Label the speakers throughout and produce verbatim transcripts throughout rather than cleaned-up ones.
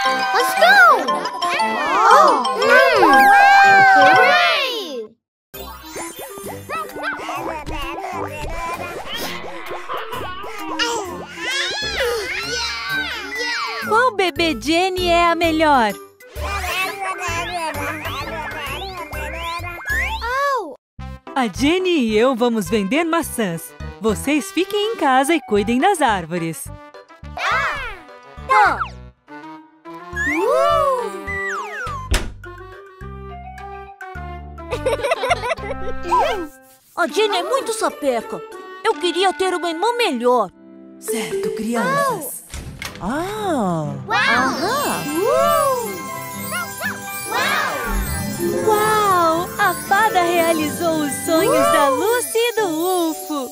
Speaker 1: Let's go! Oh! Mm. Hooray!
Speaker 2: Qual bebê Jenny é a melhor?
Speaker 1: Oh!
Speaker 2: A Jenny e eu vamos vender maçãs. Vocês fiquem em casa e cuidem das árvores.
Speaker 1: Tá. Uh!
Speaker 3: A Jenny é muito sapeca. Eu queria ter uma irmã melhor.
Speaker 4: Certo, crianças. Ah!
Speaker 1: Uau! Uh!
Speaker 2: Uau! A fada realizou os sonhos da Lucy e do Ufo.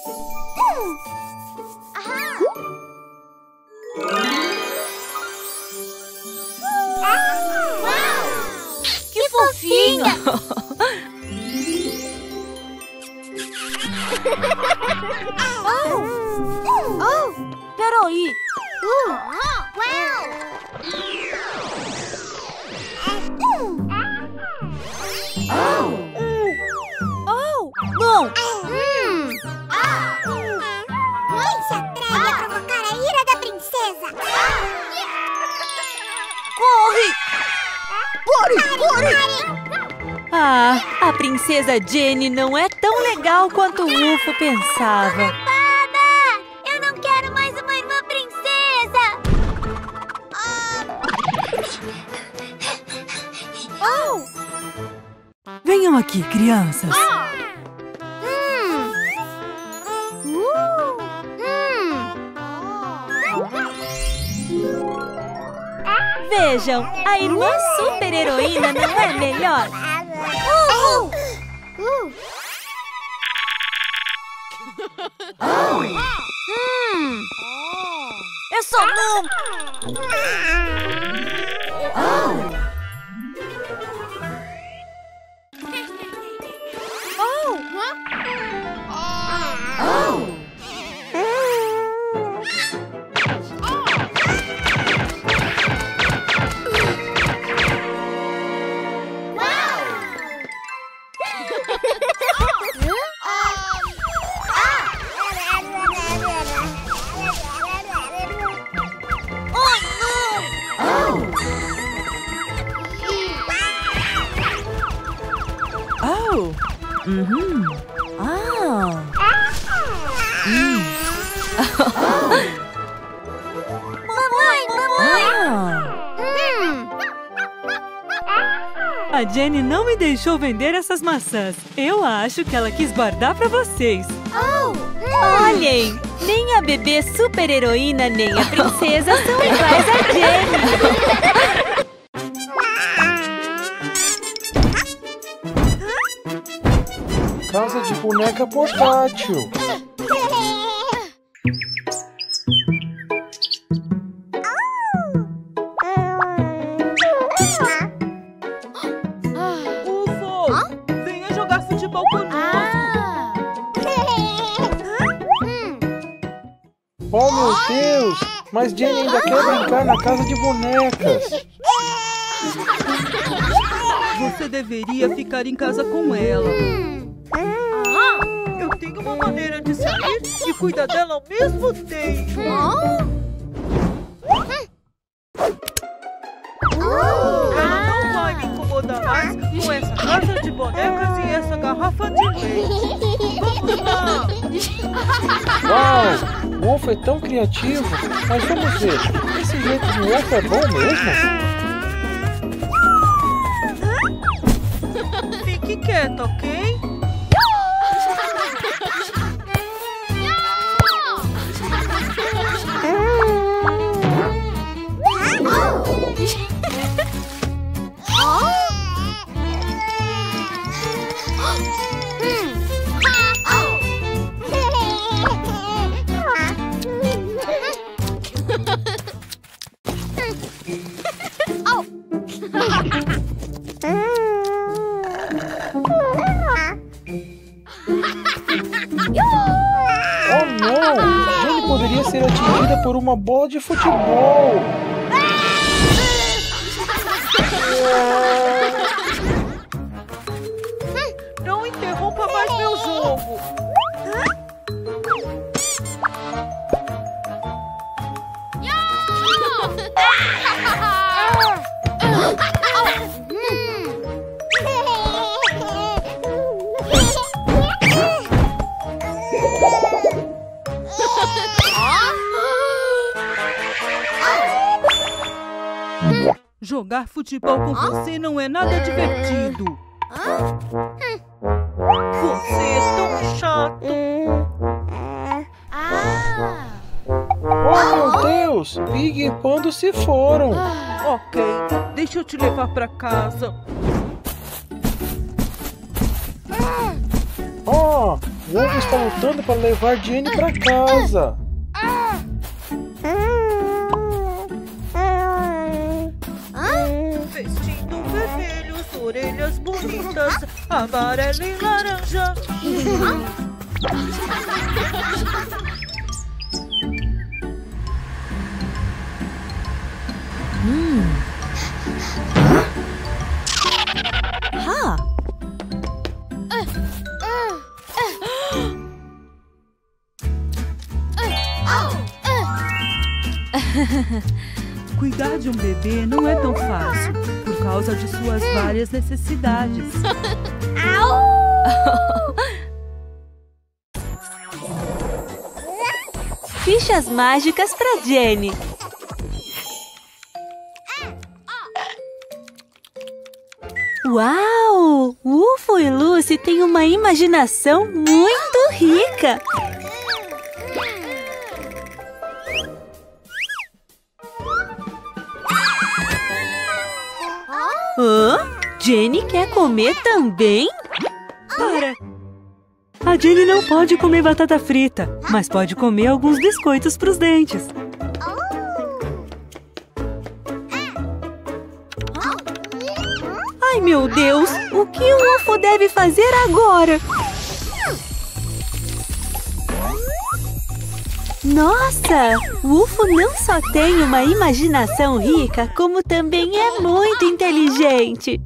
Speaker 3: Que fofinha!
Speaker 1: Oh!
Speaker 3: Peraí.
Speaker 1: Uh! Wow!
Speaker 3: Oh, não!
Speaker 1: Hum. Isso atreve a provocar a ira da princesa!
Speaker 3: Corre! Pare, pare!
Speaker 2: Ah, a princesa Jenny não é tão legal quanto o Ufo pensava.
Speaker 1: Fada! Eu não quero mais uma irmã princesa! Oh!
Speaker 4: Venham aqui, crianças.
Speaker 1: Hum. Uh. Hum.
Speaker 2: Vejam, a irmã super-heroína não é melhor?
Speaker 1: Uh. Uh. Hum.
Speaker 3: Essa não!
Speaker 4: Oh! Uhum. Ah! Hum.
Speaker 1: Mamãe, mamãe!
Speaker 4: Ah!
Speaker 1: Hum.
Speaker 2: A Jenny não me deixou vender essas maçãs. Eu acho que ela quis guardar pra vocês.
Speaker 1: Oh!
Speaker 2: Olhem! Nem a bebê super-heroína, nem a princesa são iguais a Jenny.
Speaker 5: Casa de boneca portátil.
Speaker 4: Ufo! Venha jogar futebol conosco.
Speaker 5: Oh, meu Deus! Mas Jenny ainda quer brincar na casa de bonecas.
Speaker 4: Você deveria ficar em casa com ela. Eu tenho uma maneira de sair e cuidar dela ao mesmo tempo. Ela não vai me incomodar mais com essa casa de bonecas e essa garrafa de leite. Vamos lá!
Speaker 5: Uau! O Wolf é tão criativo. Mas vamos ver. Esse jeito do Wolf é bom mesmo?
Speaker 4: Fique quieto, ok?
Speaker 5: Oh, não! Jenny poderia ser atingida por uma bola de futebol.
Speaker 4: Jogar futebol com você não é nada divertido. Você é tão chato.
Speaker 5: Oh, meu Deus! Pig e Pando se foram.
Speaker 4: Ok, deixa eu te levar pra casa.
Speaker 5: Oh, o Wolf está lutando para levar Jenny para casa.
Speaker 4: Vestido vermelho, orelhas bonitas, amarelo e laranja.
Speaker 2: Ha!
Speaker 4: Cuidar de um bebê não é tão fácil, por causa de suas várias necessidades.
Speaker 2: Fichas mágicas para Jenny. Uau! Ufo e Lucy têm uma imaginação muito rica. Hã? Jenny quer comer também?
Speaker 4: Para!
Speaker 2: A Jenny não pode comer batata frita, mas pode comer alguns biscoitos para os dentes. Ai, meu Deus! O que o Ufo deve fazer agora? Nossa! O Ufo não só tem uma imaginação rica, como também é muito inteligente.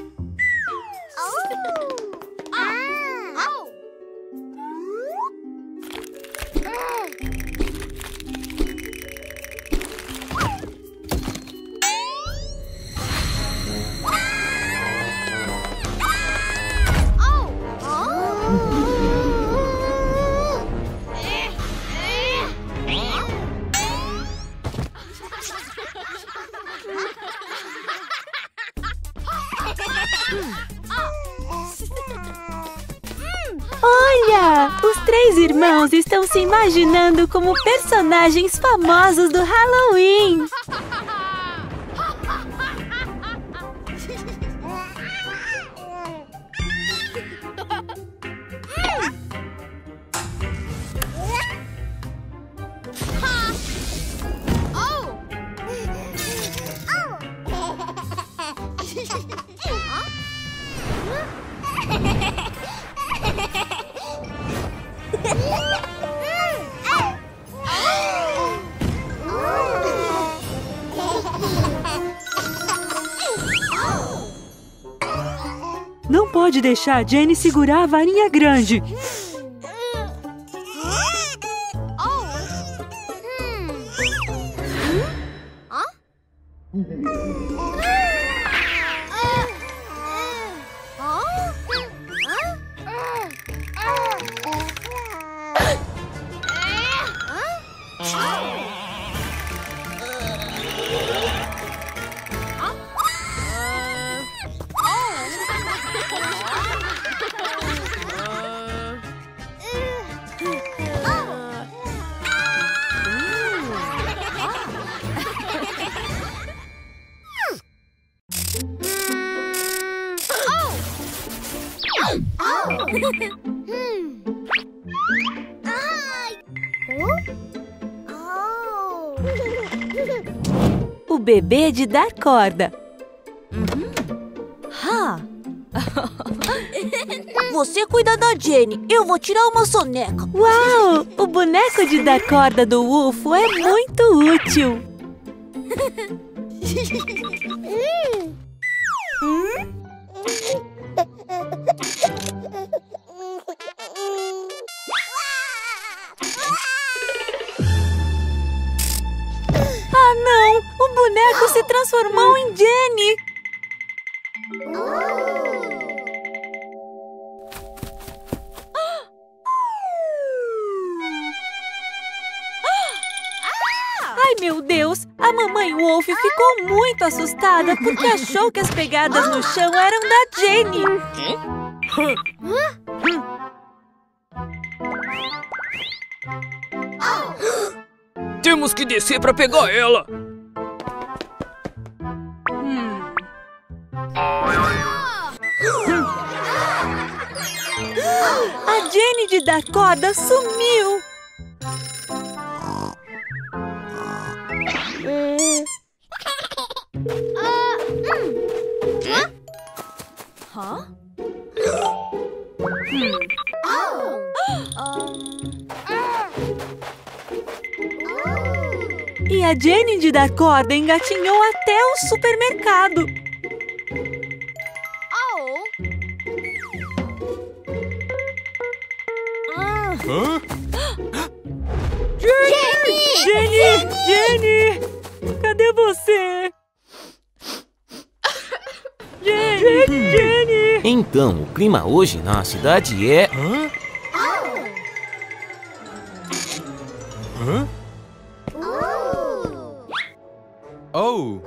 Speaker 2: Olha! Os três irmãos estão se imaginando como personagens famosos do Halloween. Não pode deixar a Jenny segurar a varinha grande. O bebê de dar corda.
Speaker 3: Ha! Você cuida da Jenny, eu vou tirar uma soneca.
Speaker 2: Uau! O boneco de dar corda do Ufo é muito útil. Ah, não! O boneco se transformou em Jenny! Ai, Meu Deus, a mamãe Wolf ficou muito assustada porque achou que as pegadas no chão eram da Jenny.
Speaker 6: Temos que descer para pegar ela.
Speaker 2: Hum. A Jenny de dar corda sumiu. Hã? E a Jenny de dar corda engatinhou até o supermercado.
Speaker 6: Hã?
Speaker 2: Jenny! Jenny! Jenny! Cadê você? Jenny! Jenny!
Speaker 7: Então, o clima hoje na cidade é...
Speaker 6: Hã? Hã? Oh!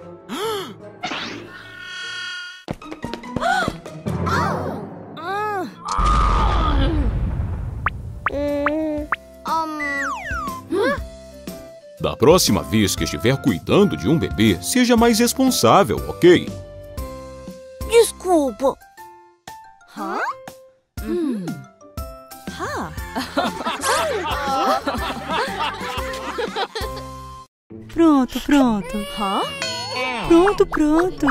Speaker 8: Da próxima vez que estiver cuidando de um bebê, seja mais responsável, ok?
Speaker 3: Desculpa.
Speaker 2: Hã? Hum. Hã? Pronto, pronto. Hã? Pronto, pronto.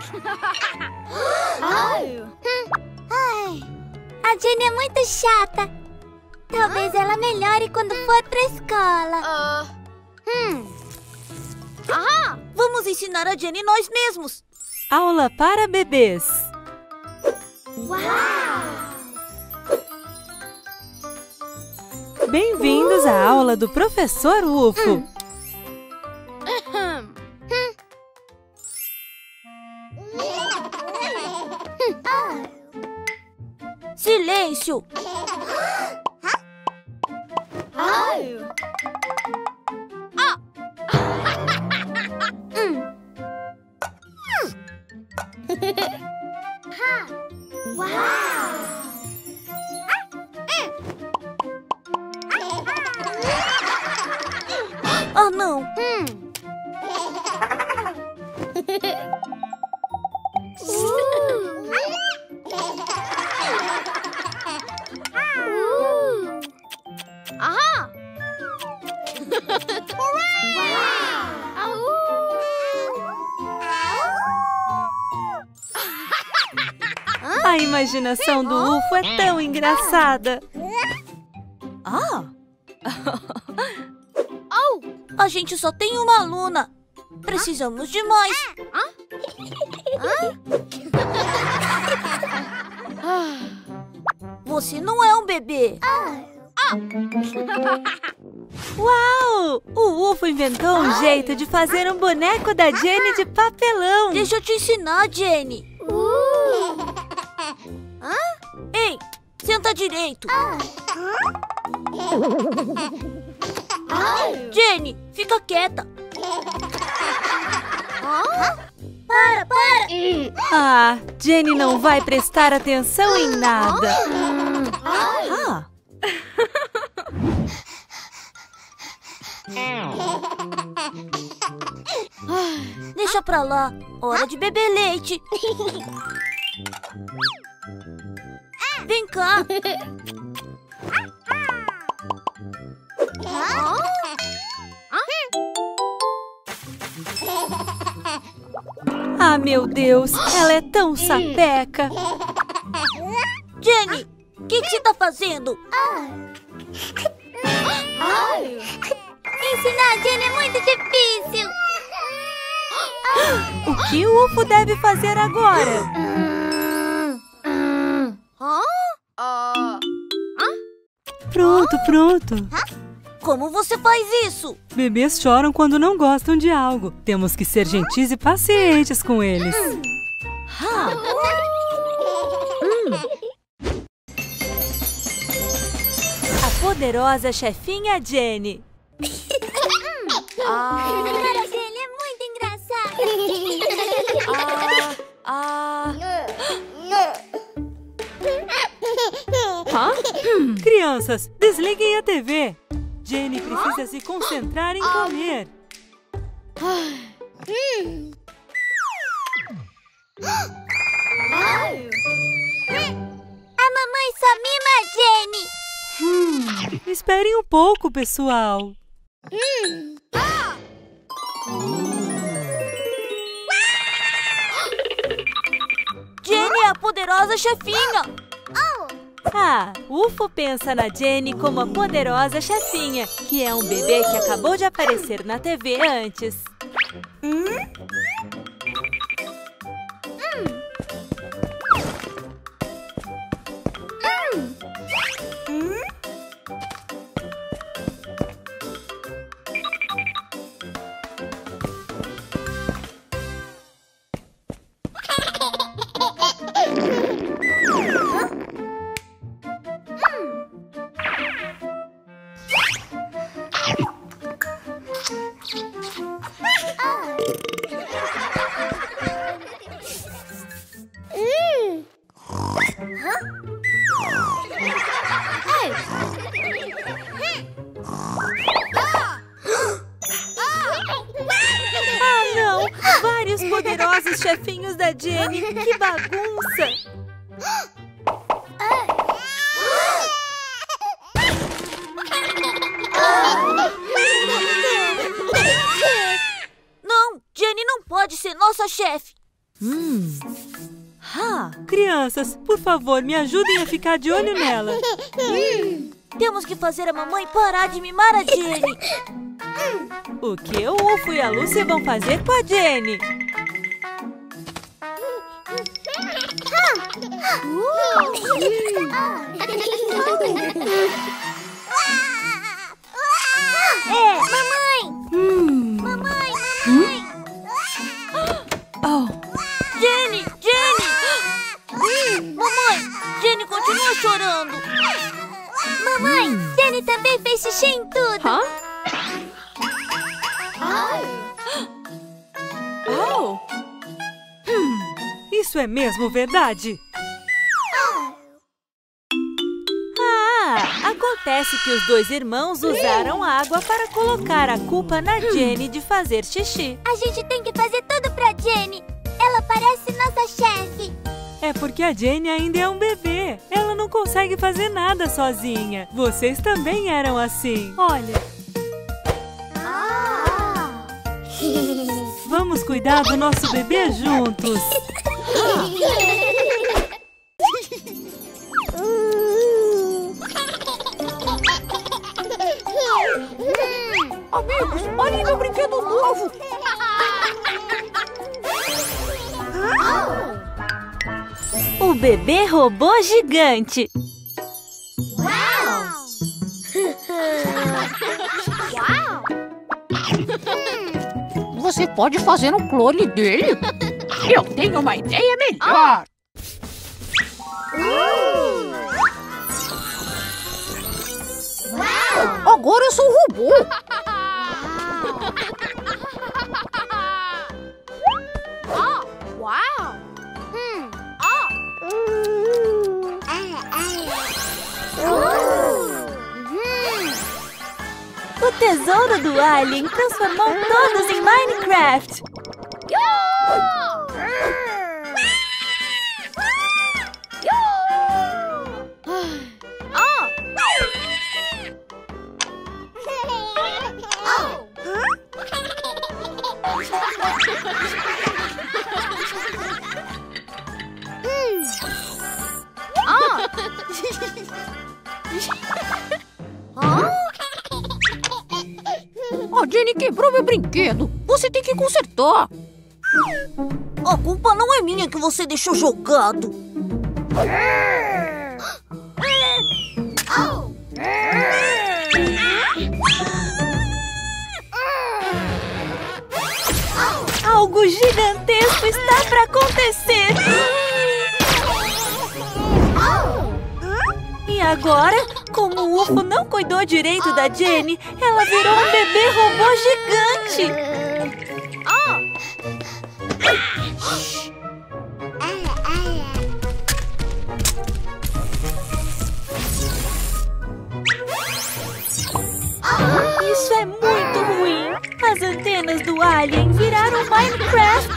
Speaker 1: Ai, a Jenny é muito chata. Talvez ela melhore quando for pra escola.
Speaker 3: Hum. Vamos ensinar a Jenny nós mesmos.
Speaker 2: Aula para bebês. Bem-vindos à aula do professor Ufo.
Speaker 3: Silêncio! Ah, não!
Speaker 2: A imaginação do Ufo é tão engraçada.
Speaker 3: Ah! A gente só tem uma aluna. Precisamos de mais. Você não é um bebê.
Speaker 2: Uau! O Ufo inventou um jeito de fazer um boneco da Jenny de papelão.
Speaker 3: Deixa eu te ensinar, Jenny. Ei, senta direito. Jenny, fica quieta. Para, para.
Speaker 2: Ah, Jenny não vai prestar atenção em nada. Ah.
Speaker 3: Deixa pra lá. Hora de beber leite. Vem cá.
Speaker 2: Ah, meu Deus, ela é tão sapeca.
Speaker 3: Jenny, o que, que você tá fazendo?
Speaker 1: Ensinar a Jenny é muito difícil.
Speaker 2: O que o Ufo deve fazer agora? Pronto, pronto.
Speaker 3: Como você faz isso?
Speaker 2: Bebês choram quando não gostam de algo. Temos que ser gentis e pacientes com eles. A poderosa chefinha Jenny.
Speaker 3: Ah.
Speaker 1: A cara dele é muito engraçada.
Speaker 3: Ah.
Speaker 2: Hã? Crianças, desliguem a T V. Jenny precisa se concentrar em comer.
Speaker 1: A mamãe só mima a Jenny.
Speaker 2: Hum, esperem um pouco, pessoal.
Speaker 3: Jenny é a poderosa chefinha.
Speaker 2: Ah, Ufo pensa na Jenny como a poderosa chefinha, que é um bebê que acabou de aparecer na T V antes. Ah, não! Vários poderosos chefinhos da Jenny! Que bagunça!
Speaker 3: Não, Jenny não pode ser nossa chefe.
Speaker 2: Hum.
Speaker 3: Ah,
Speaker 2: Crianças, por favor, me ajudem a ficar de olho nela.
Speaker 3: temos que fazer a mamãe parar de mimar a Jenny.
Speaker 2: O que o Ufo e a Lúcia vão fazer com a Jenny?
Speaker 1: É, mamãe!
Speaker 2: Hum.
Speaker 1: Mamãe, mamãe!
Speaker 2: Oh.
Speaker 3: Jenny, Jenny! Mamãe, Jenny continua chorando.
Speaker 1: Mamãe, Jenny também fez xixi em tudo!
Speaker 2: Hã? Oh. Hum. Isso é mesmo verdade? Ah, acontece que os dois irmãos usaram água para colocar a culpa na Jenny de fazer xixi.
Speaker 1: A gente tem que fazer tudo pra Jenny! Ela parece nossa chefe!
Speaker 2: É porque a Jenny ainda é um bebê. Ela não consegue fazer nada sozinha. Vocês também eram assim. Olha.
Speaker 1: Ah.
Speaker 2: Vamos cuidar do nosso bebê juntos.
Speaker 3: Amigos, olhem meu brinquedo novo.
Speaker 2: O bebê robô gigante.
Speaker 1: Uau! Uau!
Speaker 9: Você pode fazer um clone dele? Eu tenho uma ideia melhor.
Speaker 1: Uau!
Speaker 9: Agora eu sou um robô.
Speaker 1: Uau! Hum.
Speaker 2: O tesouro do Alien transformou todos em Minecraft.
Speaker 9: A Jenny quebrou meu brinquedo. Você tem que consertar.
Speaker 3: A culpa não é minha que você deixou jogado.
Speaker 2: Algo gigantesco está para acontecer. E agora, Como o UFO não cuidou direito da Jenny, ela virou um bebê robô gigante. Isso é muito ruim. As antenas do Alien viraram Minecraft.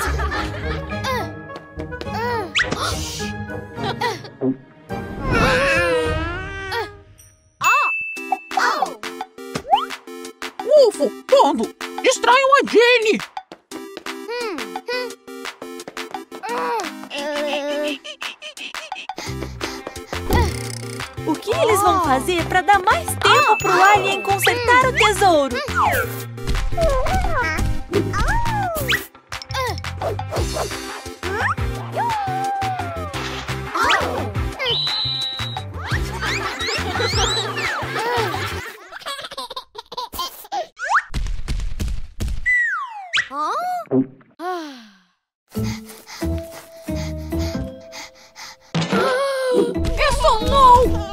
Speaker 9: UFO, Pombo, distraiam a Jenny.
Speaker 2: O que eles vão fazer para dar mais tempo pro Alien consertar o tesouro?
Speaker 9: Isso não!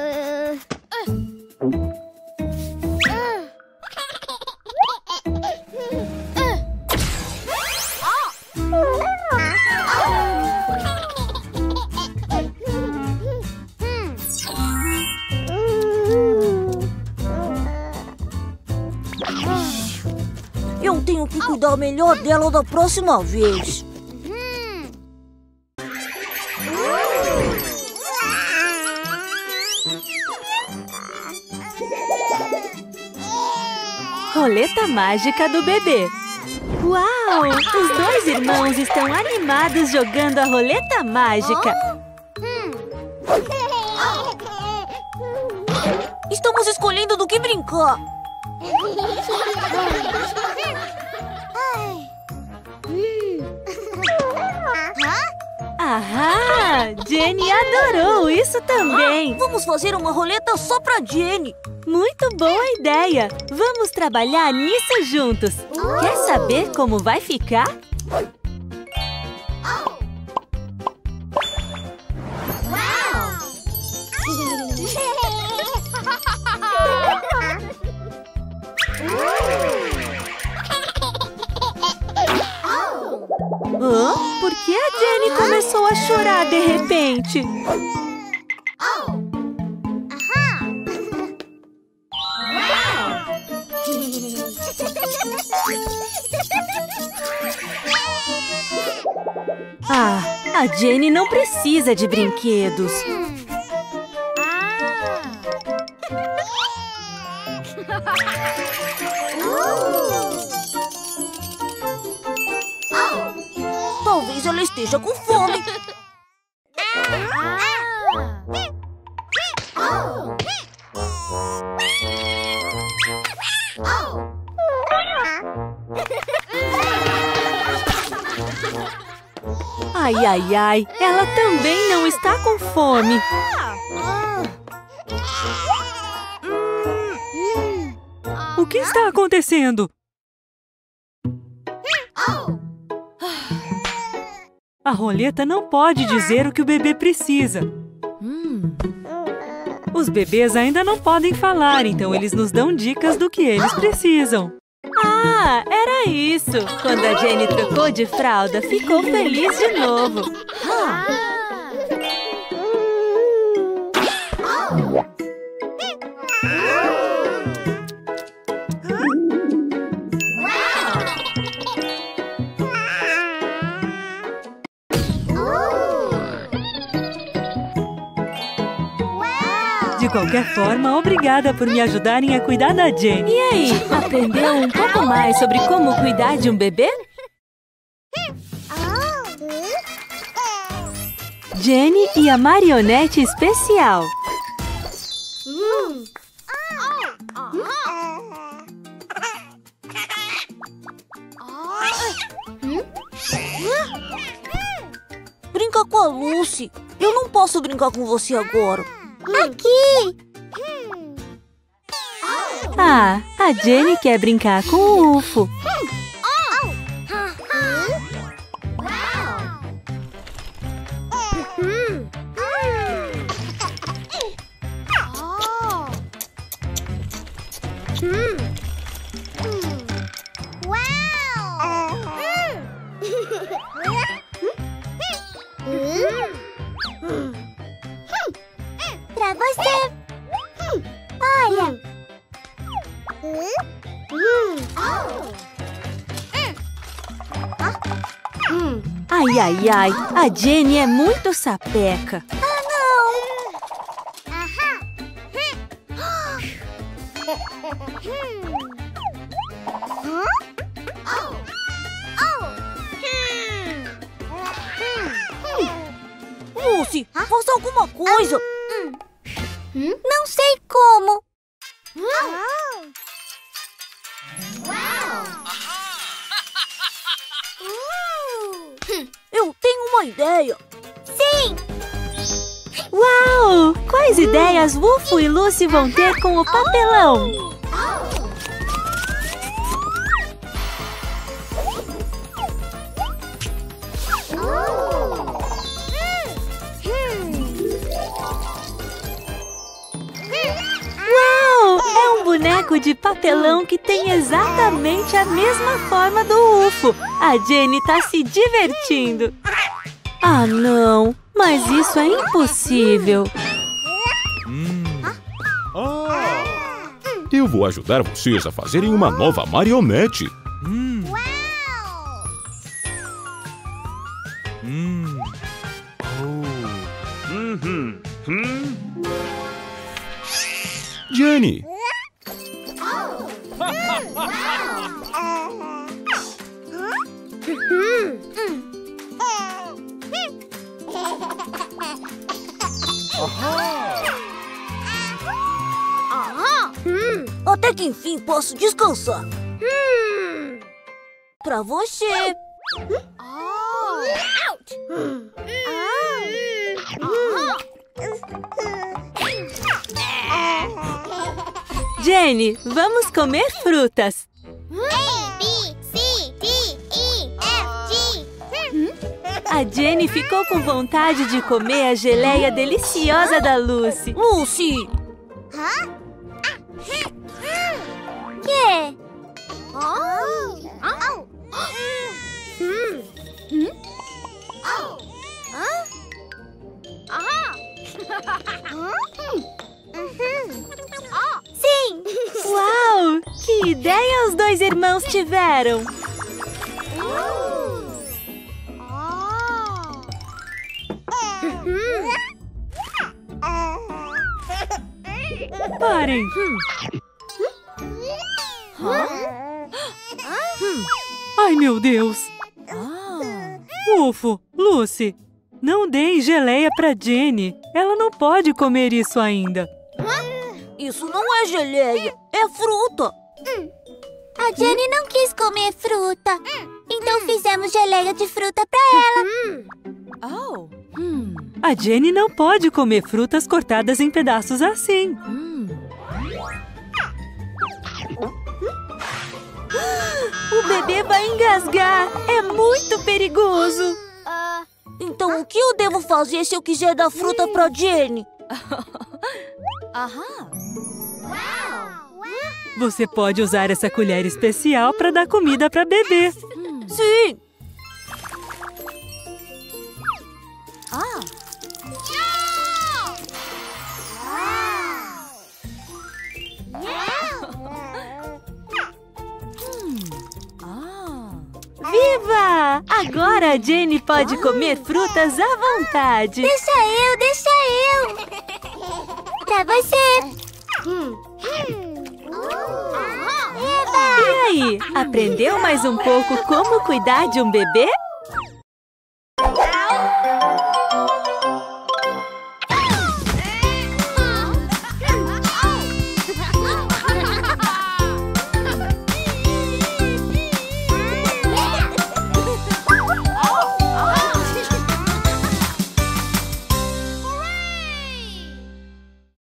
Speaker 3: Eu tenho que cuidar melhor dela da próxima vez.
Speaker 2: Roleta mágica do bebê. Uau! Os dois irmãos estão animados jogando a roleta mágica.
Speaker 3: Estamos escolhendo do que brincar.
Speaker 2: Ahá! Jenny adorou isso também.
Speaker 3: Vamos fazer uma roleta só pra Jenny.
Speaker 2: Muito boa ideia! Vamos trabalhar nisso juntos! Quer saber como vai ficar? Hã? Por que a Jenny começou a chorar de repente? Ah, a Jenny não precisa de brinquedos.
Speaker 3: Talvez ela esteja com fome.
Speaker 2: Ai, ai, ai, ela também não está com fome. O que está acontecendo? A roleta não pode dizer o que o bebê precisa. Hum. Os bebês ainda não podem falar, então eles nos dão dicas do que eles precisam. Ah, era isso! Quando a Jenny trocou de fralda, ficou feliz de novo. De qualquer forma, obrigada por me ajudarem a cuidar da Jenny. E aí, aprendeu um pouco mais sobre como cuidar de um bebê? Jenny e a marionete especial.
Speaker 3: Brinca com a Lucy. Eu não posso brincar com você agora.
Speaker 1: Aqui!
Speaker 2: Ah, a Jenny quer brincar com o UFO.
Speaker 1: Pra você. Olha.
Speaker 3: Ai, ai, ai. A Jenny é muito sapeca.
Speaker 1: Ah, não.
Speaker 3: Lucy, faça alguma coisa.
Speaker 1: Não sei como.
Speaker 3: Eu tenho uma ideia.
Speaker 1: Sim.
Speaker 2: Uau! Quais ideias Ufo e Lucy vão ter com o papelão? Uau! É um boneco de papelão que tem exatamente a mesma forma do Ufo. A Jenny tá se divertindo. Ah, não! Mas isso é impossível.
Speaker 8: Hum. Ah. Eu vou ajudar vocês a fazerem uma nova marionete. Hum. Hum. Oh. Uhum. Hum. Jenny.
Speaker 3: Até que enfim posso descansar. Pra você.
Speaker 2: Jenny, vamos comer frutas.
Speaker 1: A, B, C, D, E, F, G.
Speaker 2: A Jenny ficou com vontade de comer a geleia deliciosa da Lucy.
Speaker 3: Lucy!
Speaker 1: Que? Sim!
Speaker 2: Uau! Que ideia os dois irmãos tiveram! Parem! Ai, meu Deus! Ufo, Lucy, não deem geleia pra Jenny. Ela não pode comer isso ainda.
Speaker 3: Isso não é geleia, é fruta.
Speaker 1: A Jenny não quis comer fruta. Então fizemos geleia de fruta pra ela.
Speaker 3: Oh.
Speaker 2: A Jenny não pode comer frutas cortadas em pedaços assim. O bebê vai engasgar. É muito perigoso.
Speaker 3: Então o que eu devo fazer se eu quiser dar fruta pra Jenny?
Speaker 2: Você pode usar essa colher especial para dar comida para bebê.
Speaker 3: Sim.
Speaker 2: Viva! Agora a Jenny pode comer frutas à vontade.
Speaker 1: Deixa eu, deixa eu. Pra você.
Speaker 2: E aí, aprendeu mais um pouco como cuidar de um bebê?